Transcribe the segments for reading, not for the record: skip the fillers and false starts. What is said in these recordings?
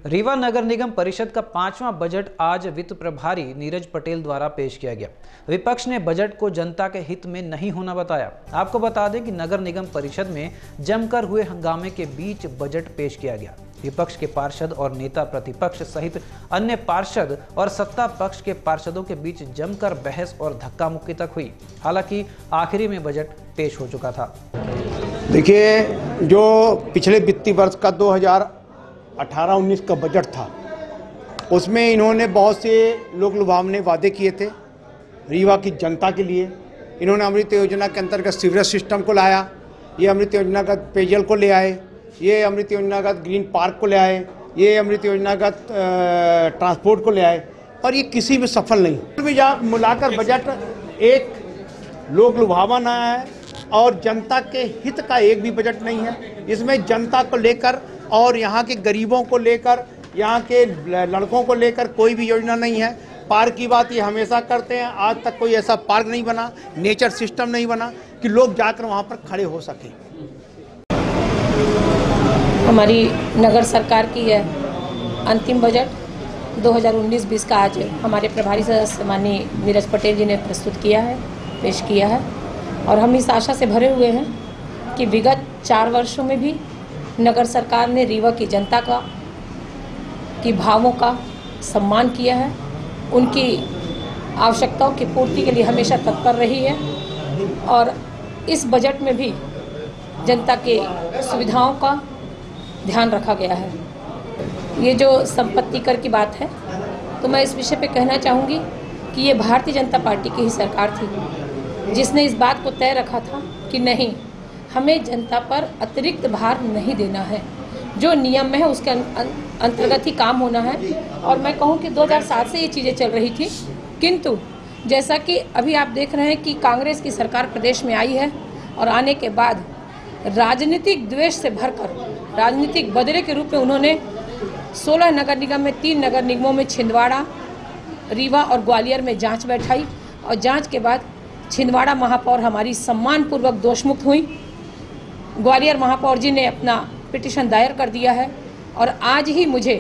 रीवा नगर निगम परिषद का 5वां बजट आज वित्त प्रभारी नीरज पटेल द्वारा पेश किया गया। विपक्ष ने बजट को जनता के हित में नहीं होना बताया। आपको बता दें कि नगर निगम परिषद में जमकर हुए हंगामे के बीच बजट पेश किया गया। विपक्ष के पार्षद और नेता प्रतिपक्ष सहित अन्य पार्षद और सत्ता पक्ष के पार्षदों के बीच जमकर बहस और धक्का मुक्की तक हुई। हालांकि आखिरी में बजट पेश हो चुका था। देखिए, जो पिछले वित्तीय वर्ष का 2018-19 का बजट था, उसमें इन्होंने बहुत से लोक लुभावने वादे किए थे रीवा की जनता के लिए। इन्होंने अमृत योजना के अंतर्गत सीवरेज सिस्टम को लाया, ये अमृत योजना का पेयजल को ले आए, ये अमृत योजना का ग्रीन पार्क को ले आए, ये अमृत योजना का ट्रांसपोर्ट को ले आए, और ये किसी में सफल नहीं। मिलाकर बजट एक लोक लुभावना है और जनता के हित का एक भी बजट नहीं है। इसमें जनता को लेकर और यहाँ के गरीबों को लेकर, यहाँ के लड़कों को लेकर कोई भी योजना नहीं है। पार्क की बात ये हमेशा करते हैं, आज तक कोई ऐसा पार्क नहीं बना, नेचर सिस्टम नहीं बना कि लोग जाकर वहाँ पर खड़े हो सके। हमारी नगर सरकार की है अंतिम बजट 2019-20 का आज हमारे प्रभारी सदस्य माननीय नीरज पटेल जी ने प्रस्तुत किया है, पेश किया है। और हम इस आशा से भरे हुए हैं कि विगत 4 वर्षों में भी नगर सरकार ने रीवा की जनता की भावों का सम्मान किया है, उनकी आवश्यकताओं की पूर्ति के लिए हमेशा तत्पर रही है। और इस बजट में भी जनता के सुविधाओं का ध्यान रखा गया है। ये जो संपत्ति कर की बात है, तो मैं इस विषय पे कहना चाहूँगी कि ये भारतीय जनता पार्टी की ही सरकार थी जिसने इस बात को तय रखा था कि नहीं, हमें जनता पर अतिरिक्त भार नहीं देना है, जो नियम में है उसके अंतर्गत ही काम होना है। और मैं कहूँ कि 2007 से ये चीज़ें चल रही थी, किंतु जैसा कि अभी आप देख रहे हैं कि कांग्रेस की सरकार प्रदेश में आई है और आने के बाद राजनीतिक द्वेष से भरकर राजनीतिक बदले के रूप में उन्होंने 16 नगर निगम में 3 नगर निगमों में छिंदवाड़ा, रीवा और ग्वालियर में जांच बैठाई और जांच के बाद छिंदवाड़ा महापौर हमारी सम्मानपूर्वक दोषमुक्त हुई। ग्वालियर महापौर जी ने अपना पिटीशन दायर कर दिया है और आज ही मुझे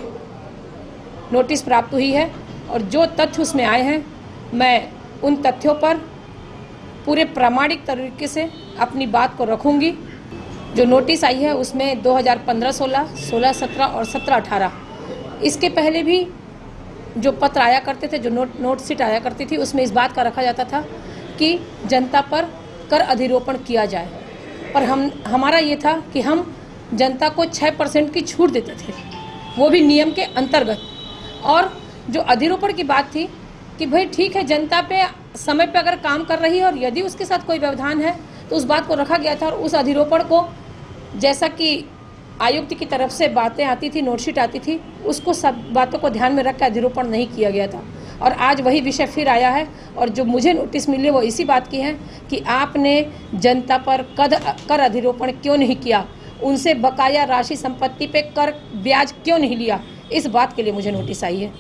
नोटिस प्राप्त हुई है और जो तथ्य उसमें आए हैं, मैं उन तथ्यों पर पूरे प्रामाणिक तरीके से अपनी बात को रखूंगी। जो नोटिस आई है उसमें 2015-16, 16-17 और 17-18 इसके पहले भी जो पत्र आया करते थे, जो नोटशीट आया करती थी, उसमें इस बात का रखा जाता था कि जनता पर कर अधिरोपण किया जाए। पर हमारा ये था कि हम जनता को 6% की छूट देते थे, वो भी नियम के अंतर्गत। और जो अधिरोपण की बात थी कि भाई ठीक है, जनता पे समय पे अगर काम कर रही है और यदि उसके साथ कोई व्यवधान है तो उस बात को रखा गया था। और उस अधिरोपण को, जैसा कि आयुक्त की तरफ से बातें आती थी, नोटशीट आती थी, उसको सब बातों को ध्यान में रख कर अधिरोपण नहीं किया गया था। और आज वही विषय फिर आया है और जो मुझे नोटिस मिली वो इसी बात की है कि आपने जनता पर कर अधिरोपण क्यों नहीं किया, उनसे बकाया राशि संपत्ति पे कर ब्याज क्यों नहीं लिया, इस बात के लिए मुझे नोटिस आई है।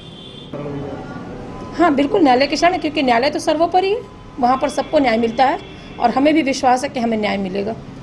हाँ, बिल्कुल न्यायालय के शरण, क्योंकि न्यायालय तो सर्वोपरि है, वहाँ पर सबको न्याय मिलता है और हमें भी विश्वास है कि हमें न्याय मिलेगा।